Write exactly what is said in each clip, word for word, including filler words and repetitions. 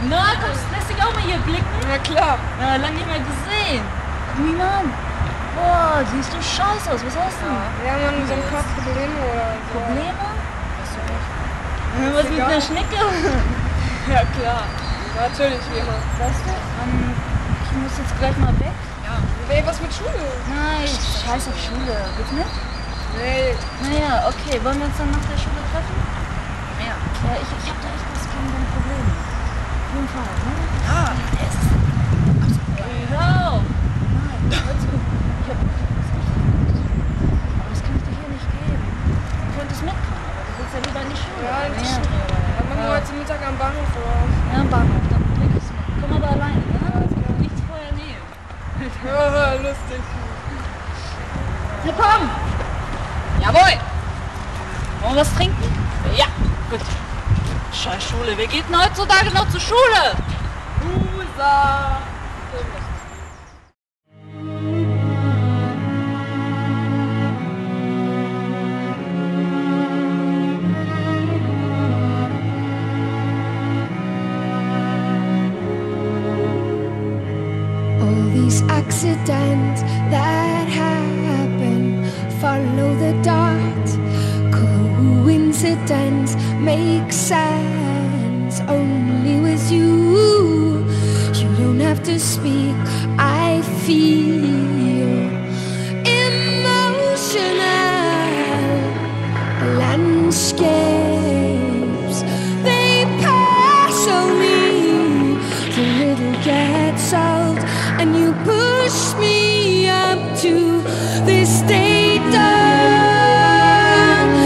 Na, kommst, lässt dich auch mal hier blicken? Na klar. Ja, lange nicht mehr gesehen. Guck mich mal an. Boah, siehst du scheiße aus. Was hast du? Ja, man, so ein paar Probleme oder so. Probleme? Weißt du nicht. Ja, was mit der Schnecke? Ja, klar. Natürlich, wie immer. Weißt du, ähm, ich muss jetzt gleich mal weg. Ja. Ey, was mit Schule? Nein, scheiß auf Schule. Willst du mit? Nee. Naja, okay. Wollen wir uns dann nach der Schule treffen? Ja. Ja, ich, ich hab da echt was gegen dein Problem. Auf jeden Fall, ne? Ah. Es ist... Hör auf! Nein, hör zu. Ich hab wirklich was richtig Gutes. Aber das kann ich dir hier nicht geben. Du könntest mitkommen, aber du willst ja lieber in die Schule. Ja, in die ja. Schule. Dann machen wir Ja. heute Mittag am Bahnhof oder? Ja, am Bahnhof, dann bring ich's mit. Komm aber alleine, ne? Also, nichts vorher nehmen. Ja, lustig. Na komm! Jawohl! Wollen wir was trinken? Ja. Gut. Scheiß Schule, wer geht denn heutzutage noch zur Schule? Loser! All these accidents that happen, follow the dot. Coincidence makes sense only with you. You don't have to speak, I feel emotional landscapes. They pass on me, the little gets old, and you push me up to this state of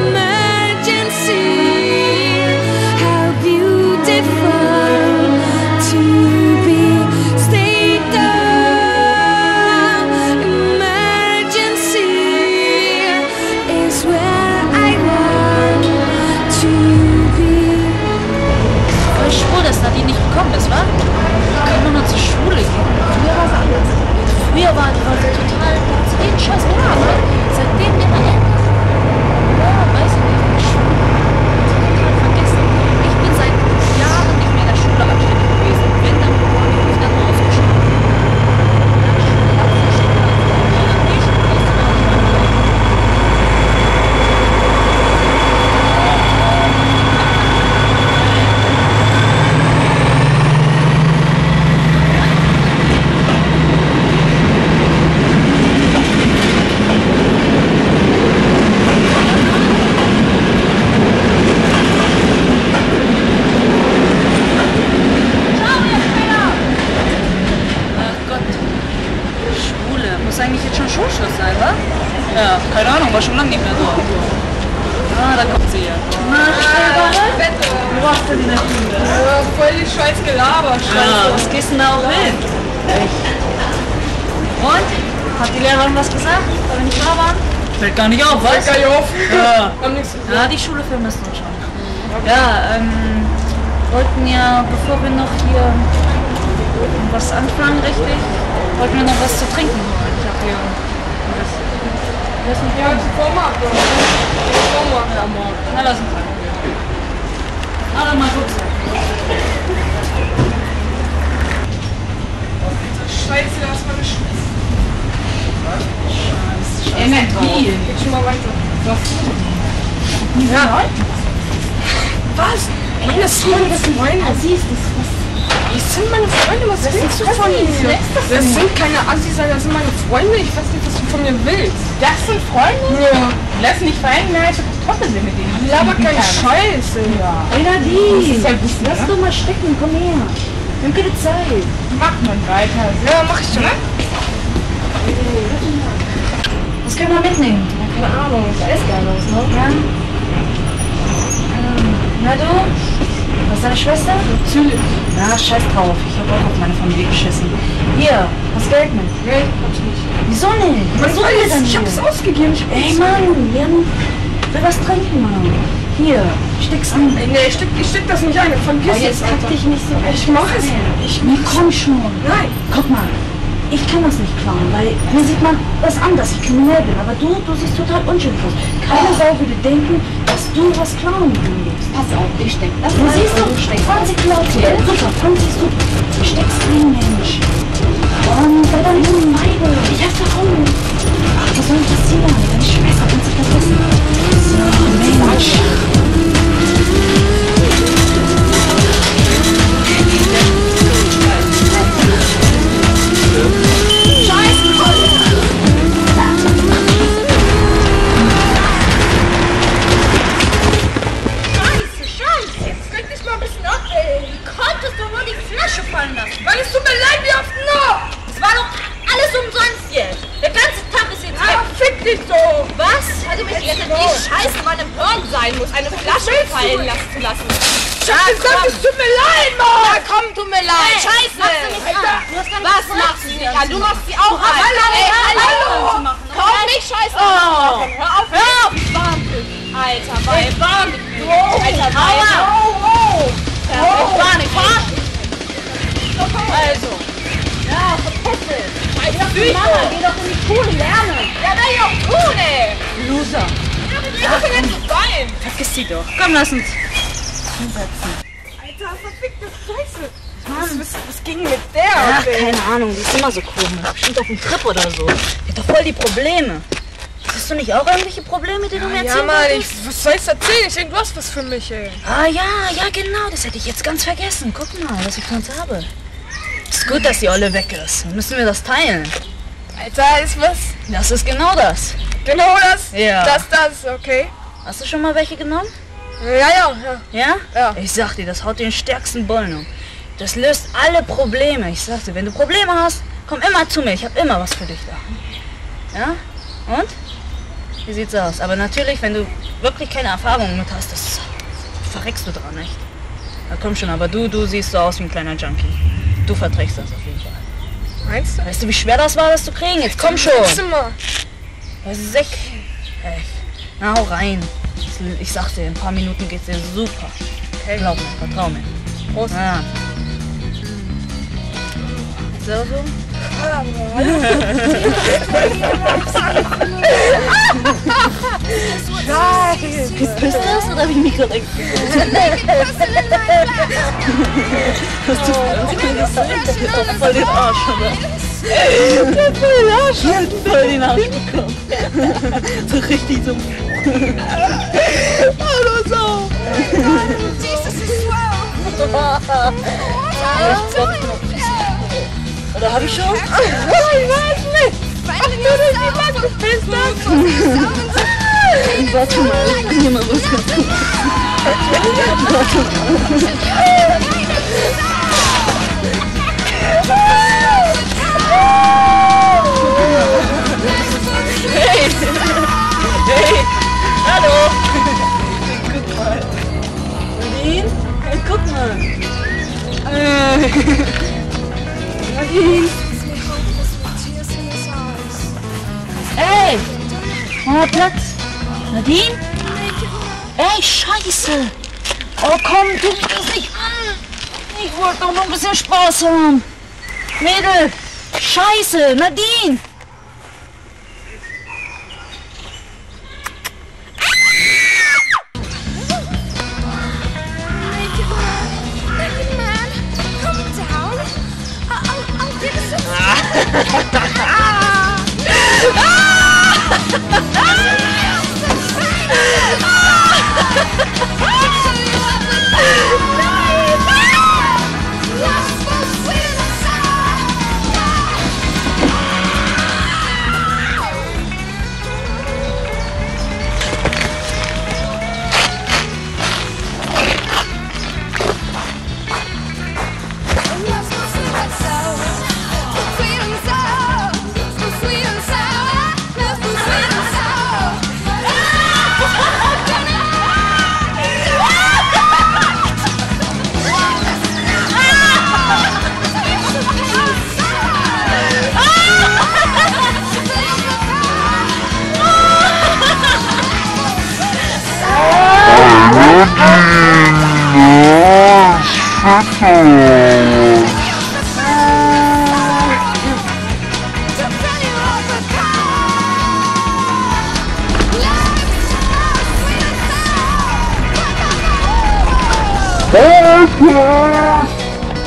emergency. How beautiful to be state of emergency is where I want to be. Voll schwul, dass Nadine nicht gekommen ist, wa? Wir können nur noch zur Schule gehen. Früher war es anders. Früher war die Leute total zu jeden Scheiß klar, ne? Seitdem immer älter. Ja, weiß ich nicht. Schule. Total vergessen. Ich bin seit Jahren nicht mehr in der Schule anständig gewesen. Wenn, dann habe ich mich dann rausgeschrieben. Eigentlich jetzt schon Schulschluss sein, wa? Ja, keine Ahnung, war schon lange nicht mehr so. Ah, da kommt sie ja. Na, Ah, Wette. wo warst du denn in der Schule? Ja, voll die scheiß Gelaber, Ja, scheiße. was gehst du denn da auch hin? Und? Hat die Lehrerin was gesagt, weil wir nicht da waren? Fällt gar nicht auf, was? Gar nicht auf. Ja. Haben nichts gesagt. Ja, die Schule vermisst uns schon. Ja, ähm, wollten ja, bevor wir noch hier was anfangen, richtig, wollten wir noch was zu trinken holen. Ich hab hier das, das ist nicht Ja, die Vormarkt, oder? Die Vormarkt. ja, morgen. Na, lass uns rein. Na, dann mal gucken. Scheiße, da ist meine Schwester. Energie. Geht schon mal weiter. Ja. Was? Ey, das sind meine Freunde. Siehst du, was? Das sind meine Freunde, was willst du von mir? Das sind keine Assis, das sind meine Freunde. Ich weiß nicht, was du von mir willst. Das sind Freunde? Ja. Lass nicht verhängen, nein, ich hab Kartoffeln mit denen. Laber keinen Scheiß, ey. Ja. Ey, Das Nadine, ist ja gut, lass ne? doch mal stecken, komm her. Wir haben keine Zeit. Mach mal weiter. Ja, mach ich schon. Was können wir mitnehmen? Ja, keine Ahnung, das ist geil aus, ne? Ja. Ähm, na du? Was ist deine Schwester? Natürlich. Ja, scheiß drauf. Ich hab auch auf meine Familie geschissen. Hier, hast Geld mit? Geld hab ich nicht. Wieso nicht? Was soll das denn Ich hier? hab's ausgegeben. Ich Ey, Mann, wir haben... will was trinken, Mann. Hier, steck's an. Ey, nee, ich steck, ich steck das nicht ein. Oh, Vergiss jetzt es, kack Alter. dich nicht so. Ich mach es. Ich nee, komm schon. Nein. Guck mal, ich kann das nicht klauen, weil mir sieht man das an, dass ich kriminell bin. Aber du, du siehst total unschuldig aus. Keine Sau würde denken, dass du was klauen kannst. Pass auf, ich steck das Du mal. siehst doch, zwanzig Leute. Super, fand sie super. Du steckst rein, Mensch. Und bei deinem jungen Weibel. Ja, warum? Ach, was soll passieren? Deine Schwester kann sich vergessen. So, Mensch. Weil es tut mir leid, wie oft noch? Das war doch alles umsonst jetzt. Der ganze Tag ist jetzt weg. Ah, fick dich doch! Was? Also mich jetzt die Scheiße mal im Hirn sein muss, eine Flasche fallen lassen zu lassen. Ich hab gesagt, es tut mir leid, Mann! Ja, komm, tut mir leid. Hey, Scheiße. machst du nicht an. Du hast gar nicht Was Zeit, machst du sie nicht dann an? zu Du machen. machst sie auch an. Hallo, Ey, hallo. hallo! Zu machen. Hör auf, nicht Scheiße Oh. anzumachen. Hör auf, Hör auf, ich warn dich. Alter, Weib, warn dich. Wow. Alter, Aua. Weib. Wow, wow. Ja, ich warn dich, warn dich. Also. Ja, verpiss dich. Scheiße, Mama, geh doch in die Schule lernen. Ja, will ich auch tun, ey! Loser. Ich hab jetzt zu weinen! Vergiss sie doch. Komm, lass uns. Alter, verfickte Scheiße! Was, was, was ging mit der? Ach, ey? keine Ahnung, die ist immer so komisch. Bestimmt auf dem Trip oder so. Die hat doch voll die Probleme. Hast du nicht auch irgendwelche Probleme, die du mir Ja, erzählen Mann, wolltest? ich, was soll ich erzählen? Ich denke, du hast was für mich, ey. Ah ja, ja genau, das hätte ich jetzt ganz vergessen. Guck mal, was ich für uns habe. Ist gut, dass die Olle weg ist. Dann müssen wir das teilen. Alter, ist was? Das ist genau das. Genau das? Ja. Das, das, okay. Hast du schon mal welche genommen? Ja, ja, ja. Ja? Ja. Ich sag dir, das haut den stärksten Bullen um. Das löst alle Probleme. Ich sag dir, wenn du Probleme hast, komm immer zu mir. Ich habe immer was für dich da. Ja? Und? Wie sieht's aus? Aber natürlich, wenn du wirklich keine Erfahrung mit hast, das verreckst du dran, echt. Na komm schon, aber du, du siehst so aus wie ein kleiner Junkie. Du verträgst das auf jeden Fall. Meinst du? Weißt du, wie schwer das war, das zu kriegen? Jetzt komm schon. Zimmer. Das ist Sick. Echt. Na, hau rein. Ich sag dir, in ein paar Minuten geht's dir super. Okay. Glaub mir, vertrau mir. Prost. Ja. So, so? Scheiße. Bist du das oder hab ich mich korrekt gefühlt? Hast du doch voll den Arsch, oder? Der hat voll den Arsch, der hat voll den Arsch bekommen. So richtig so. Hallo, so. Oder hab ich schon? Ich weiß nicht. Ach, du bist die was bist das? Warte mal, ich bring dir mal was ganz gut. Hey! Hey! Hallo! Guck mal. Nadine? Hey, guck mal. Äh. Nadine! Ey! Mach mal Platz! Nadine? Ey, Scheiße! Oh komm, tu mich das nicht an! Ich wollte doch noch ein bisschen Spaß haben! Mädel! Scheiße! Nadine!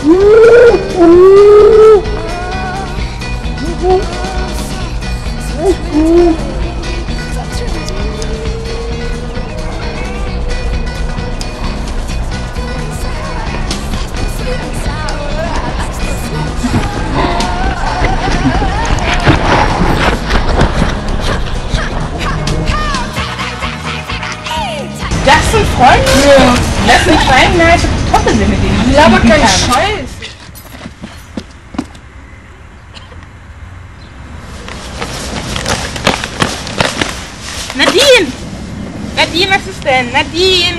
Das sind Freunde? Ja. Das sind fein nice Kartoffeln, mit denen ich Aber spielen kein kann. Scheiß. Nadine! Nadine, was ist denn? Nadine!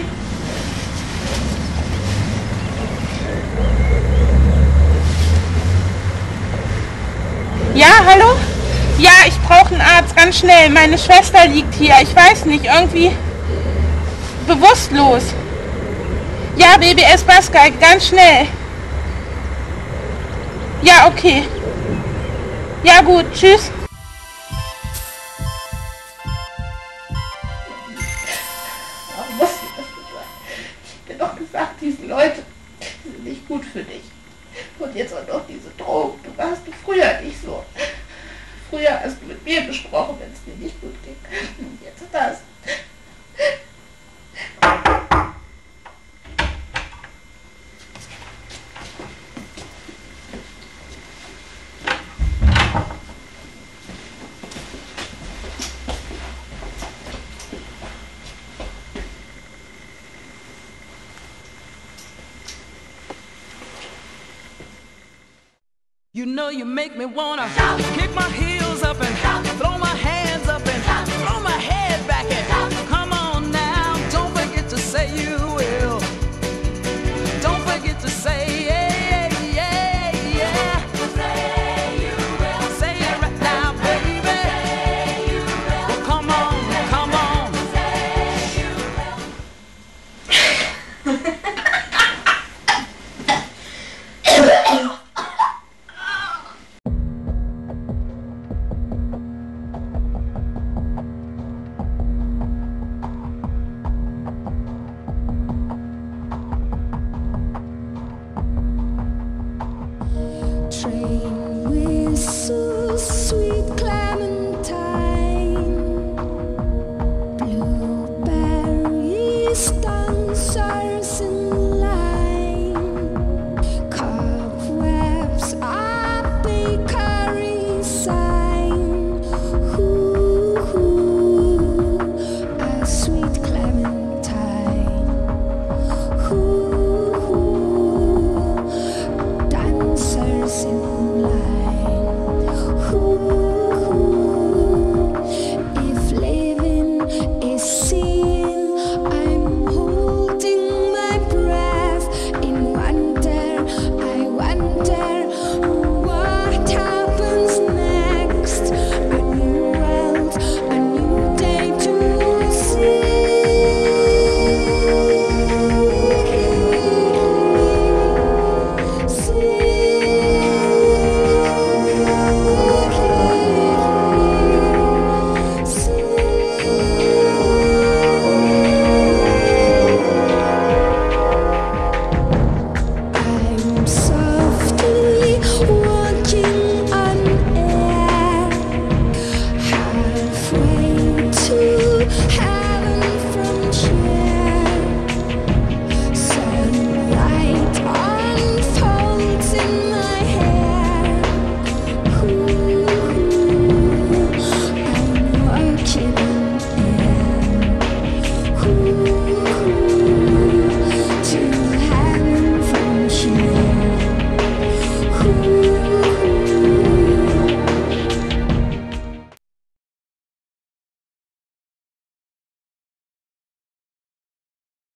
Ja, hallo? Ja, ich brauche einen Arzt, ganz schnell. Meine Schwester liegt hier. Ich weiß nicht, irgendwie bewusstlos. Ja, B B S Baskai, ganz schnell. Ja, okay. Ja, gut, tschüss. Warum musst du das gesagt? Ich hab dir doch gesagt, diese Leute sind nicht gut für dich. Und jetzt auch noch diese Drogen. Du warst du früher nicht so. Früher hast du mit mir gesprochen, wenn es dir nicht gut ging. Und jetzt das. You know you make me wanna kick my heels up and throw my